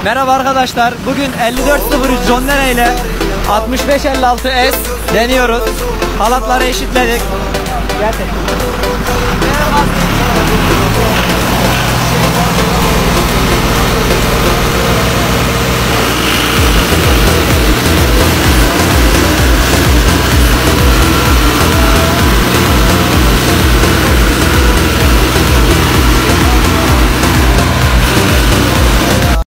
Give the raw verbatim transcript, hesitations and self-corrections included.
Merhaba arkadaşlar. Bugün elli dört sıfır üç John Deere ile altmış beş elli altı S deniyoruz. Halatları eşitledik. Gerçekten.